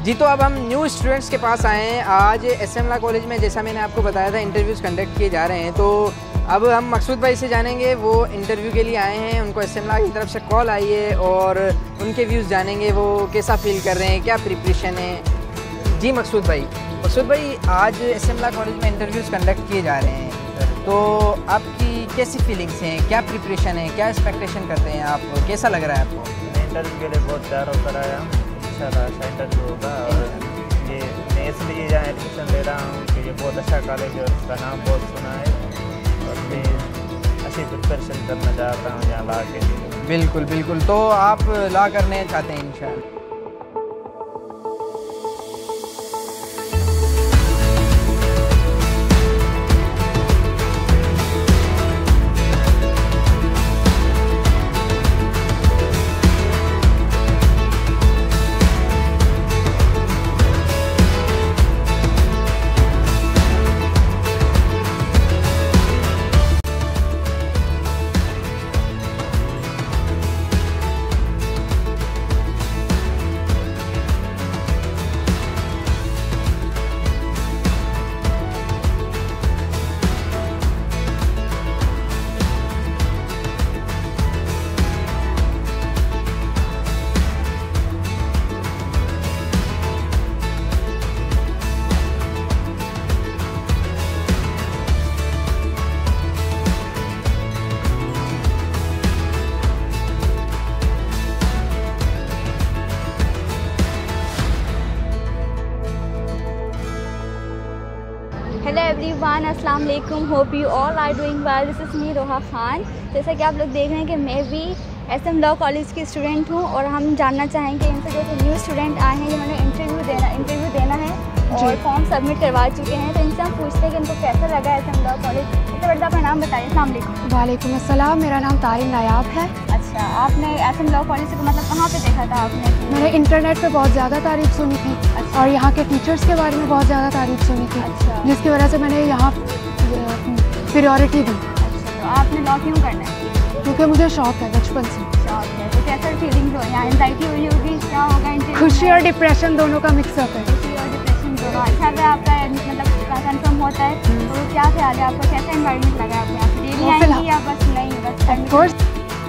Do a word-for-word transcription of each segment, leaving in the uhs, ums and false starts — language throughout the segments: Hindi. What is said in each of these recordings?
जी तो अब हम न्यू स्टूडेंट्स के पास आए हैं। आज एसएम लॉ कॉलेज में जैसा मैंने आपको बताया था इंटरव्यूज़ कंडक्ट किए जा रहे हैं। तो अब हम मकसूद भाई से जानेंगे, वो इंटरव्यू के लिए आए हैं, उनको एसएम लॉ की तरफ से कॉल आई है और उनके व्यूज़ जानेंगे, वो कैसा फील कर रहे हैं, क्या प्रिपरेशन है। जी मकसूद भाई, मकसूद भाई आज एसएम लॉ कॉलेज में इंटरव्यूज़ कंडक्ट किए जा रहे हैं, तो आपकी कैसी फीलिंग्स हैं, क्या प्रिपरेशन है, क्या एक्सपेक्टेशन करते हैं आप, कैसा लग रहा है आपको? इंटरव्यू के लिए बहुत तैयार होकर आया हूँ, इंशाल्लाह अच्छा इंटरव्यू होगा। और ये मैं इसलिए यहाँ एडमिशन ले रहा हूँ कि ये बहुत अच्छा कॉलेज है और उसका नाम बहुत सुना है और मैं अच्छी प्रिपरेशन करना चाहता हूँ यहाँ लॉ के लिए। बिल्कुल बिल्कुल, तो आप लॉ करने चाहते हैं इंशाल्लाह? हेलो एवरीवन, अस्सलाम वालेकुम, hope you all are doing well. This is me Roha Khan. जैसा कि आप लोग देख रहे हैं कि मैं भी एसएम लॉ कॉलेज की स्टूडेंट हूं और हम जानना चाहेंगे इनसे जो न्यू स्टूडेंट आए हैं जिन्होंने इंटरव्यू देना इंटरव्यू देना है और फॉर्म सबमिट करवा चुके हैं, तो इनसे हम पूछते हैं कि इनको कैसा लगा एसएम लॉ कॉलेज। इससे बढ़िया अपना नाम बताइए। अस्सलाम वालेकुम। वालेकुम अस्सलाम, मेरा नाम तारिन नायाब है। अच्छा, आपने एसएम लॉ कॉलेज को मतलब कहाँ पे देखा था आपने? मैंने इंटरनेट पे बहुत ज़्यादा तारीफ सुनी थी। अच्छा। और यहाँ के टीचर्स के बारे में बहुत ज़्यादा तारीफ सुनी थी। अच्छा। जिसकी वजह से मैंने यहाँ प्रायोरिटी दी। अच्छा, तो आपने लॉ क्यों करना है? क्योंकि मुझे शौक है बचपन से। शौक है, तो कैसा फीलिंग्स हो यहाँ? एंजाइटी हुई होगी, क्या होगा? खुशी और डिप्रेशन दोनों का मिक्सअप है। खुशी और डिप्रेशन दोनों। अच्छा, अगर आपका मतलब कंफर्म होता है तो क्या ख्याल है आपको, कैसा एनवायरनमेंट लगा आपको यहाँ पे? डेली आएंगी या बस नहीं बस? Of course.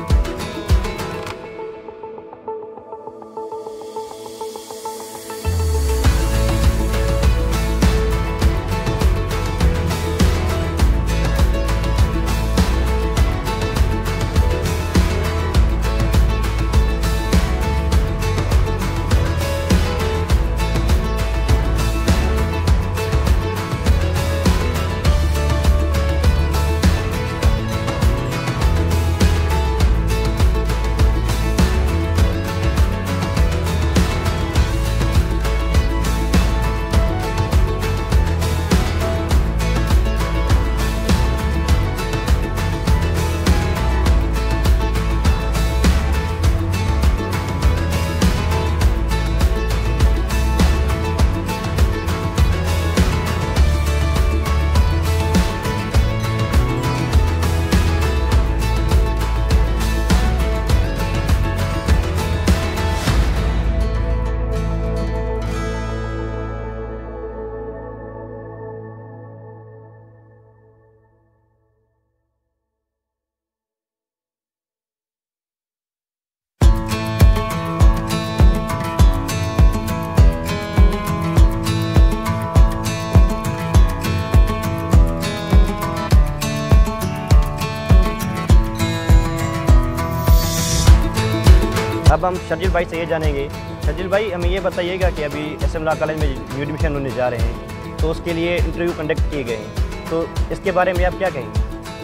अब हम शर्जिल भाई से ये जानेंगे। शर्जिल भाई, हमें ये बताइएगा कि अभी एसएम लॉ कॉलेज में न्यू एडमिशन होने जा रहे हैं, तो उसके लिए इंटरव्यू कंडक्ट किए गए हैं, तो इसके बारे में आप क्या कहेंगे?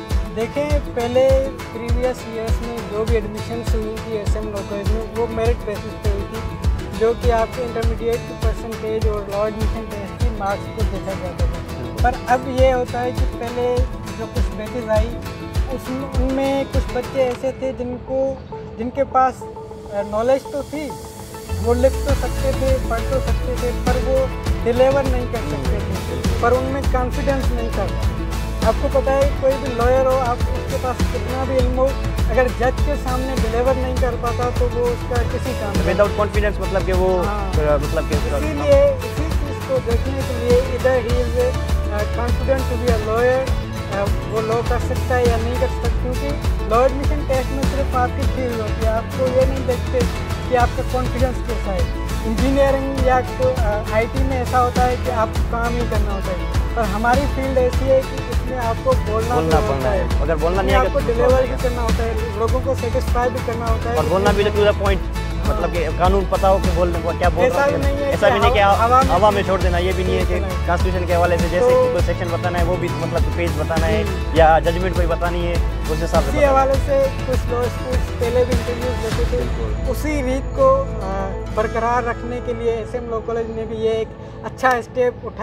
देखें, पहले प्रीवियस ईयर्स में जो भी एडमिशन हुई थी एसएम लॉ कॉलेज में वो मेरिट बेसिस पे हुई थी, जो कि आपके इंटरमीडिएट की परसेंटेज और लॉ एडमिशन टेस्ट की मार्क्स को देखा जाता था। पर अब ये होता है कि पहले जो कुछ बैचेज आई उसमें उनमें कुछ बच्चे ऐसे थे जिनको जिनके पास नॉलेज तो थी, वो लिख तो सकते थे, पढ़ तो सकते थे, पर वो डिलीवर नहीं कर सकते थे, पर उनमें कॉन्फिडेंस नहीं था। आपको पता है कोई भी लॉयर हो, आप उसके पास कितना भी इल्म हो, अगर जज के सामने डिलीवर नहीं कर पाता तो वो उसका किसी काम विदाउट कॉन्फिडेंस मतलब कि वो हाँ। मतलब कि इसीलिए इसी चीज़ को देखने के लिए इधर ही is confident to be a lawyer, वो लॉ कर सकता है या नहीं कर सकता, क्योंकि लॉ एडमिशन टेस्ट में सिर्फ आपकी फील्ड होती है, आपको ये नहीं देखते कि आपका कॉन्फिडेंस कैसा है। इंजीनियरिंग या आईटी में ऐसा होता है कि आपको काम ही करना होता है, पर हमारी फील्ड ऐसी है कि इसमें आपको बोलना बोलना पड़ना है, अगर बोलना नहीं आपको डिलीवर भी करना होता है, लोगों को सेटिस्फाई भी करना होता है और बोलना भी टू द पॉइंट, मतलब कि कानून पता हो कि बोलने को क्या बोल रहा है। ऐसा भी नहीं कि हवा में छोड़ देना, ये भी नहीं है कि कॉन्स्टिट्यूशन के हवाले से जैसे कि कोई सेक्शन बताना है वो भी मतलब पेज बताना है या जजमेंट कोई बतानी है उस हिसाब से। इसी हवाले से कुछ लॉ स्कूल्स पहले भी इंटरव्यूज देते थे, उसी रीत को बरकरार रखने के लिए एसएम लॉ कॉलेज ने भी ये एक अच्छा स्टेप उठाया।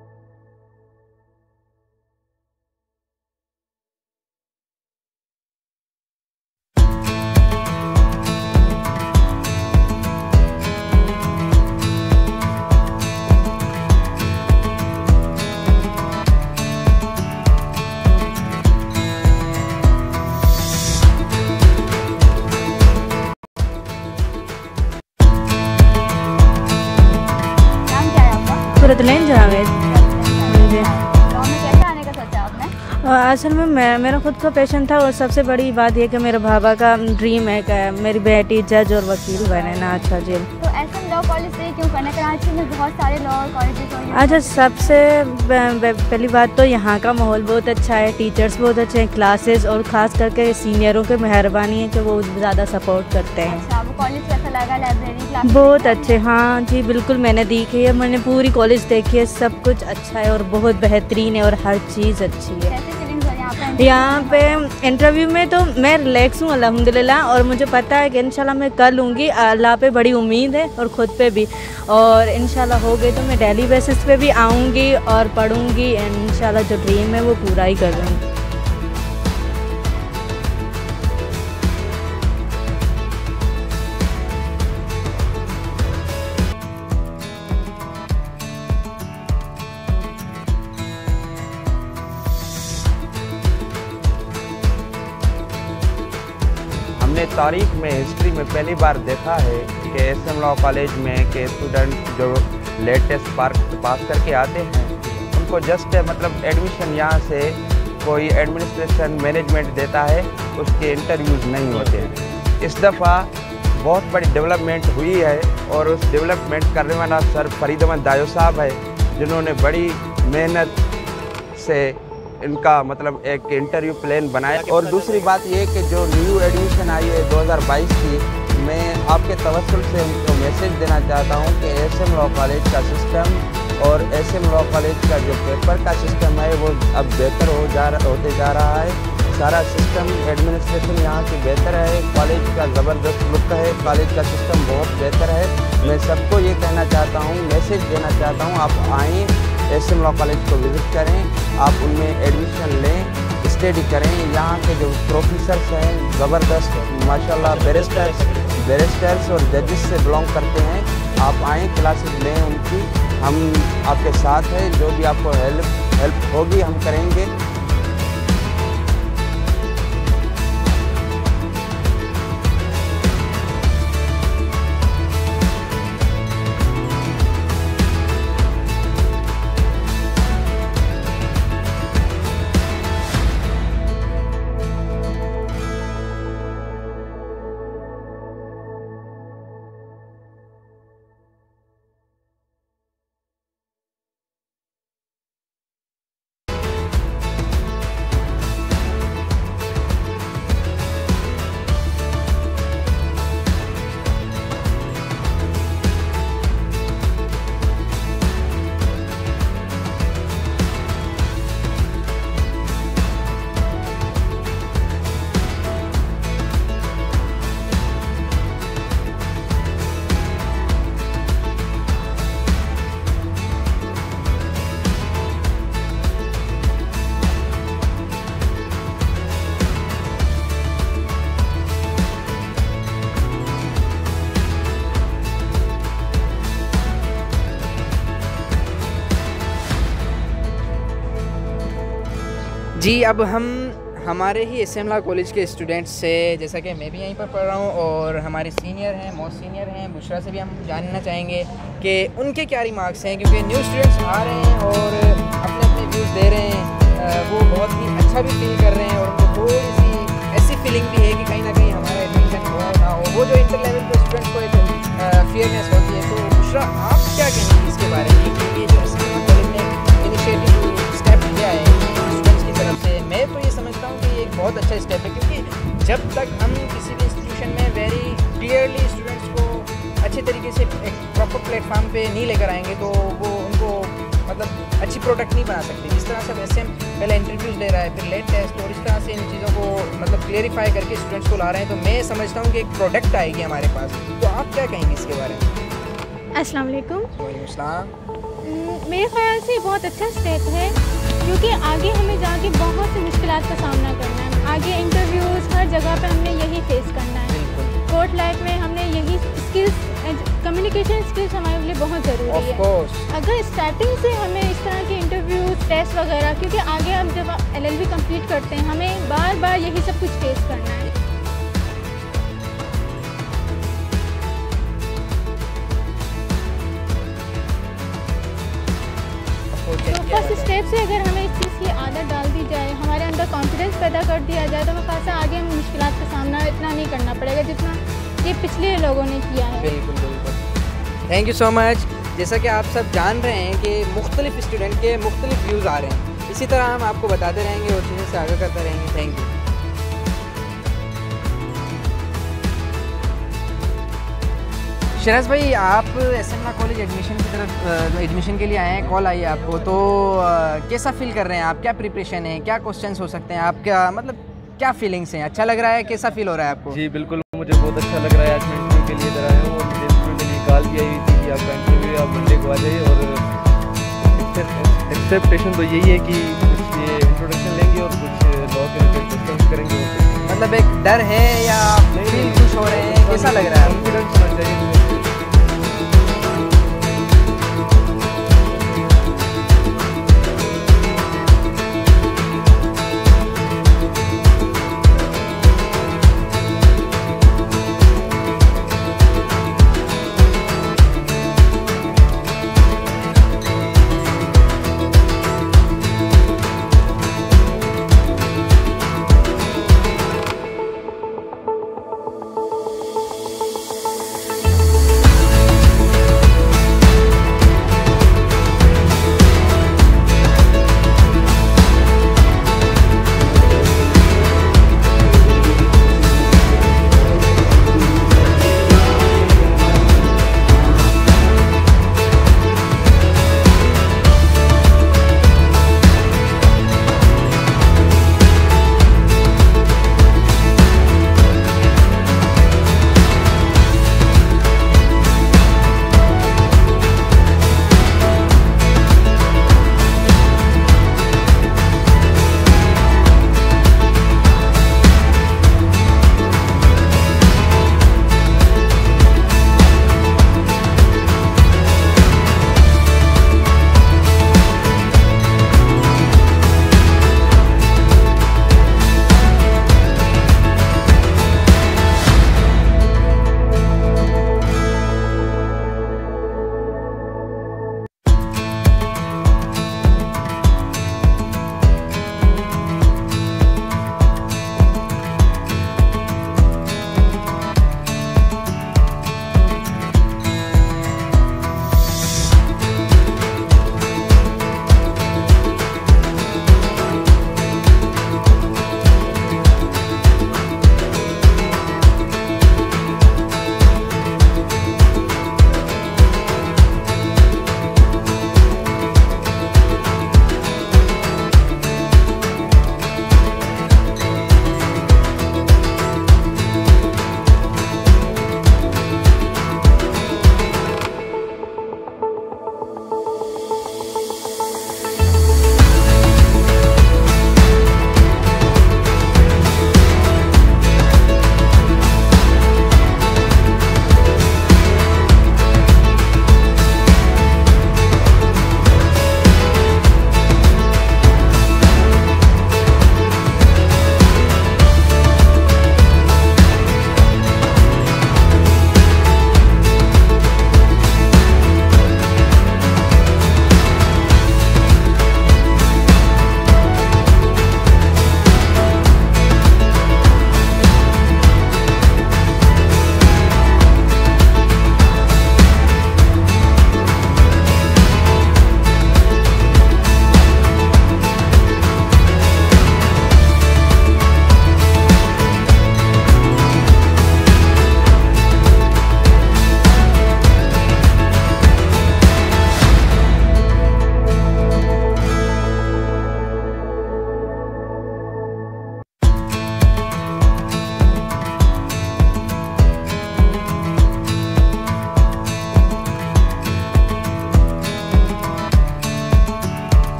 सूरतलैन जावेद। जी लॉ में कैसे आने का सोचा आपने? असल में मैं मेरा खुद का पैशन था और सबसे बड़ी बात यह कि मेरे बाबा का ड्रीम है कि मेरी बेटी जज और वकील बने ना। अच्छा जी, तो एसएम लॉ कॉलेज से क्यों करना? कराची में बहुत सारे लॉ कॉलेजेस और अच्छा सबसे पहली बात तो यहाँ का माहौल बहुत अच्छा है, टीचर्स बहुत अच्छे हैं, क्लासेस और ख़ास करके सीनियरों की मेहरबानी है कि वो ज़्यादा सपोर्ट करते हैं। अच्छा, वो कॉलेज कैसा लगा? लाइब्रेरी क्लास बहुत अच्छे, हाँ जी बिल्कुल, मैंने देखी है, मैंने पूरी कॉलेज देखी है, सब कुछ अच्छा है और बहुत बेहतरीन है और हर चीज़ अच्छी है। कैसे फीलिंग्स हो यहाँ पे? यहाँ पे इंटरव्यू में तो मैं रिलैक्स हूँ अल्हम्दुलिल्लाह, और मुझे पता है कि इंशाल्लाह मैं कर लूँगी, अल्लाह पे बड़ी उम्मीद है और ख़ुद पे भी, और इंशाल्लाह हो गई तो मैं डेली बेसिस पे भी आऊँगी और पढ़ूँगी, इंशाल्लाह जो ड्रीम है वो पूरा ही कर लूँगी। हमने तारीख में हिस्ट्री में पहली बार देखा है कि एसएम लॉ कॉलेज में के स्टूडेंट जो लेटेस्ट पार्क पास करके आते हैं उनको जस्ट मतलब एडमिशन यहाँ से कोई एडमिनिस्ट्रेशन मैनेजमेंट देता है, उसके इंटरव्यूज़ नहीं होते हैं। इस दफ़ा बहुत बड़ी डेवलपमेंट हुई है और उस डेवलपमेंट करने वाला सर फरीद अहमद दायो साहब है, जिन्होंने बड़ी मेहनत से इनका मतलब एक इंटरव्यू प्लान बनाया। और दूसरी बात ये कि जो न्यू एडमिशन आई है दो हज़ार बाईस की, मैं आपके तवस्सुल से उनको मैसेज देना चाहता हूँ कि एसएम लॉ कॉलेज का सिस्टम और एसएम लॉ कॉलेज का जो पेपर का सिस्टम है वो अब बेहतर हो जा होते जा रहा है। सारा सिस्टम एडमिनिस्ट्रेशन यहाँ की बेहतर है, कॉलेज का ज़बरदस्त लुक है, कॉलेज का सिस्टम बहुत बेहतर है। मैं सबको ये कहना चाहता हूँ, मैसेज देना चाहता हूँ, आप आएँ एसएम लॉ कॉलेज को विज़िट करें, आप उनमें एडमिशन लें, स्टडी करें। यहाँ के जो प्रोफेसर्स हैं ज़बरदस्त माशाल्लाह, बैरिस्टर्स बैरिस्टर्स और जजेस से बिलोंग करते हैं। आप आएँ, क्लासेस लें उनकी, हम आपके साथ हैं, जो भी आपको हेल्प हेल्प होगी हम करेंगे। जी अब हम हमारे ही एस एम लॉ कॉलेज के स्टूडेंट्स से, जैसा कि मैं भी यहीं पर पढ़ रहा हूँ और हमारे सीनियर हैं, मोस्ट सीनियर हैं बुशरा से भी हम जानना चाहेंगे कि उनके क्या रिमार्क्स हैं, क्योंकि न्यू स्टूडेंट्स आ रहे हैं और अपने अपने व्यूज़ दे रहे हैं। वो बहुत ही अच्छा भी फील कर रहे हैं और उनको थोड़ी सी ऐसी फीलिंग भी है कि कहीं ना कहीं हमारा एडमिशन हो ना हो, वो जो इंटर लेवल के स्टूडेंट्स को एक फियरनेस होती है। तो बुशरा, आप क्या कहेंगे इसके बारे में कि ये जो एस एम लॉ कॉलेज ने इनिशिएटिव स्टेप लिया है स्टूडेंट्स की तरफ से? मैं तो ये समझता हूँ कि ये एक बहुत अच्छा स्टेप है, क्योंकि जब तक हम किसी भी इंस्टीट्यूशन में वेरी क्लियरली स्टूडेंट्स को अच्छे तरीके से एक प्रॉपर प्लेटफॉर्म पे नहीं लेकर आएंगे तो वो उनको मतलब अच्छी प्रोडक्ट नहीं बना सकते। जिस तरह से वैसे हम पहले इंटरव्यूज़ ले रहा है, फिर लेट टेस्ट, और इस तरह से इन चीज़ों को मतलब क्लियरिफाई करके स्टूडेंट्स को ला रहे हैं, तो मैं समझता हूँ कि एक प्रोडक्ट आएगी हमारे पास। तो आप क्या कहेंगे इसके बारे में? अस्सलाम वालेकुम। वालेकुम अस्सलाम। मेरे ख्याल से बहुत अच्छा स्टेप है, क्योंकि आगे हमें जाके बहुत सी मुश्किलात का सामना करना है। आगे इंटरव्यूज़ हर जगह पे हमने यही फेस करना है। कोर्ट लाइफ में हमने यही स्किल्स, कम्युनिकेशन स्किल्स हमारे लिए बहुत ज़रूरी है। अगर स्टार्टिंग से हमें इस तरह के इंटरव्यूज़, टेस्ट वगैरह, क्योंकि आगे हम जब एल एल बी कंप्लीट करते हैं हमें बार बार यही सब कुछ फेस करना है। तो फर्स्ट स्टेप से अगर हमें इस चीज़ की आदत डाल दी जाए, हमारे अंदर कॉन्फिडेंस पैदा कर दिया जाए, तो मेरे ख्याल से आगे हमें मुश्किलात का सामना इतना नहीं करना पड़ेगा जितना ये पिछले लोगों ने किया है। बिल्कुल बिल्कुल, थैंक यू सो मच। जैसा कि आप सब जान रहे हैं कि मुख्तलिफ स्टूडेंट के मुख्तलिफ व्यूज़ आ रहे हैं, इसी तरह हम आपको बताते रहेंगे और चीज़ों से आगे करते रहेंगे। Thank you. शराज भाई, आप S M law college admission की तरफ एडमिशन के लिए आए हैं, कॉल आई है आपको, तो आ, कैसा फील कर रहे हैं आप? क्या प्रिपरेशन है, क्या क्वेश्चंस हो सकते हैं, आप क्या मतलब क्या फीलिंग्स हैं? अच्छा लग रहा है? कैसा फील हो रहा है आपको? जी बिल्कुल, मुझे बहुत अच्छा लग रहा है। आज मैं इंटरव्यू के लिए इधर आया हूँ और मुझे स्टूडेंट ने कॉल भी आई थी कि आपका इंटरव्यू आप मंडे को आ जाइए, और एक्सेप्टेशन तो यही है कि कुछ ये इंट्रोडक्शन लेंगे और कुछ लॉ के क्वेश्चन करेंगे। मतलब एक डर है या फील खुश हो रहे हैं, कैसा लग रहा है? कॉन्फिडेंस होना चाहिए।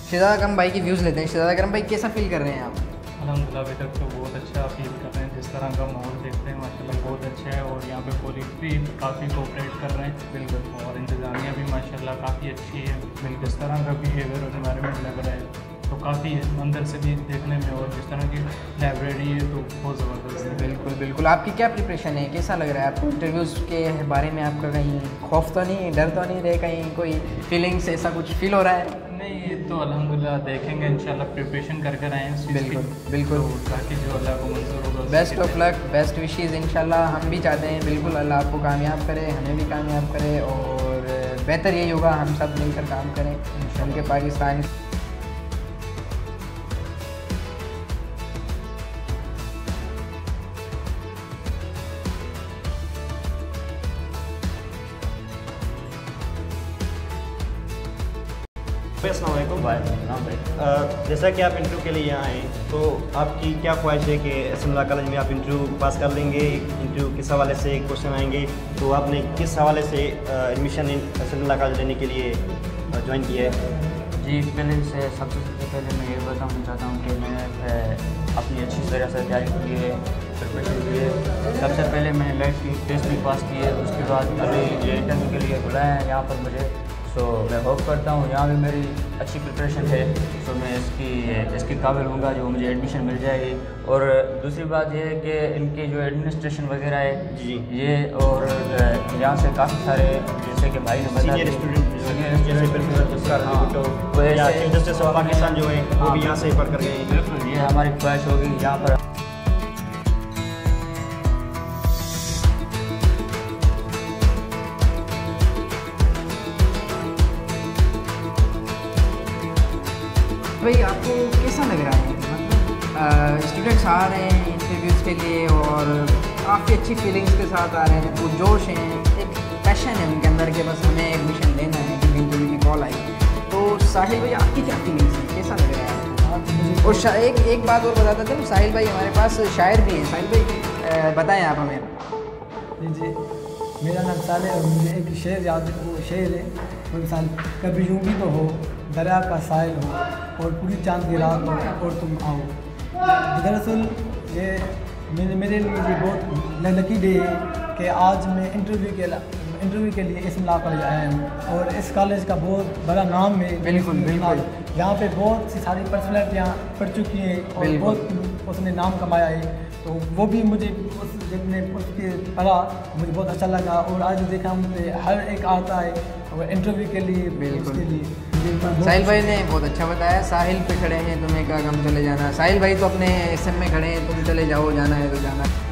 शहजादा अकरम भाई की व्यूज़ लेते हैं। शहजादा अकरम भाई कैसा फील कर रहे हैं आप? अल्हम्दुलिल्लाह अभी तक तो बहुत अच्छा फील कर रहे हैं। जिस तरह का माहौल देखते हैं माशाल्लाह बहुत अच्छा है और यहाँ पे पुलिस भी काफ़ी कोऑपरेट कर रहे हैं। बिल्कुल। और इंतज़ामिया भी माशाल्लाह काफ़ी अच्छी है। बिल्कुल। जिस तरह का बिहेवियर और इन्वायरमेंट लग रहा है तो काफ़ी अंदर से भी देखने में, और जिस तरह की लाइब्रेरी है तो बहुत ज़बरदस्त है। बिल्कुल बिल्कुल। आपकी क्या प्रिपरेशन है, कैसा लग रहा है आपको? इंटरव्यूज़ के बारे में आपका कहीं खौफ तो नहीं, डर तो नहीं रहे, कहीं कोई फीलिंग्स ऐसा कुछ फील हो रहा है? नहीं, ये तो अल्हम्दुलिल्लाह देखेंगे इंशाल्लाह, प्रिपरेशन कर कर आए हैं। बिल्कुल बिल्कुल। ताकि जो अल्लाह को मंजूर होगा। Best of luck, best wishes इंशाल्लाह। हम भी चाहते हैं बिल्कुल अल्लाह आपको कामयाब करे, हमें भी कामयाब करे, और बेहतर यही होगा हम सब मिलकर काम करें उनके पाकिस्तान। अस्सलाम वालेकुम भाई। हाँ भाई, जैसा कि आप इंटरव्यू के लिए यहाँ आए तो आपकी क्या ख्वाहिश है कि एसएम कॉलेज में आप इंटरव्यू पास कर लेंगे? इंटरव्यू किस हवाले से क्वेश्चन आएंगे, तो आपने किस हवाले से एडमिशन एसएम कॉलेज लेने के लिए ज्वाइन किया है? जी, पहले से सबसे पहले मैं ये बताना चाहता हूँ कि मैंने अपनी अच्छी तरह से तैयारी की है, प्रिपरेशन की है। सबसे पहले मैंने लाइफ की टेस्ट भी पास की है, उसके बाद अभी ये इंटरव्यू के लिए बुलाया है यहाँ पर मुझे। सो मैं होप करता हूँ यहाँ भी मेरी अच्छी प्रिपरेशन है, सो मैं इसकी इसके काबिल हूँगा जो मुझे एडमिशन मिल जाएगी। और दूसरी बात ये है कि इनके जो एडमिनिस्ट्रेशन वगैरह है जी ये, और यहाँ से काफ़ी सारे जैसे कि भाई ने बताया जस्टिस ऑफ पाकिस्तान जो है वो भी यहाँ से पढ़ कर गए। बिल्कुल, ये हमारी ख्वाहिश होगी यहाँ पर। भाई आपको कैसा लग रहा है? मतलब स्टूडेंट्स आ रहे हैं इंटरव्यूज़ के लिए और काफ़ी अच्छी फीलिंग्स के साथ आ रहे हैं, वो जोश हैं, एक पैशन है उनके अंदर के बस हमें एडमिशन लेना है, क्योंकि इंटरव्यू की कॉल आई। तो साहिल भाई आपकी क्या फीलिंग्स हैं, कैसा लग रहा है आपको? और एक एक बात और बताता था, साहिल भाई हमारे पास शायर भी हैं। साहिल भाई बताएँ आप हमें। जी जी, मेरा नाम साहिल है और मुझे एक शेर याद है, वो शेर है वो इंसान कभी यूँ भी तो हो दरिया का साहिल हो और पूरी चांद की रात हो और तुम आओ। दरअसल ये मेरे मेरे लिए ये बहुत लकी डे है कि आज मैं इंटरव्यू के इंटरव्यू के लिए एसएम लॉ कॉलेज आया हूँ, और इस कॉलेज का बहुत बड़ा नाम है। बिल्कुल बिल्कुल। यहाँ पे बहुत सी सारी पर्सनैलिटियाँ पढ़ चुकी हैं और बहुत उसने नाम कमाया है, तो वो भी मुझे उस जब मैं उसके पढ़ा मुझे बहुत अच्छा लगा। और आज देखा मुझे हर एक आता है वो इंटरव्यू के लिए। बिल्कुल के लिए साहिल भाई ने बहुत अच्छा बताया। साहिल पे खड़े हैं, तुम्हें क्या कम चले जाना। साहिल भाई तो अपने एसएम में खड़े हैं, तुम चले जाओ, जाना है तो जाना।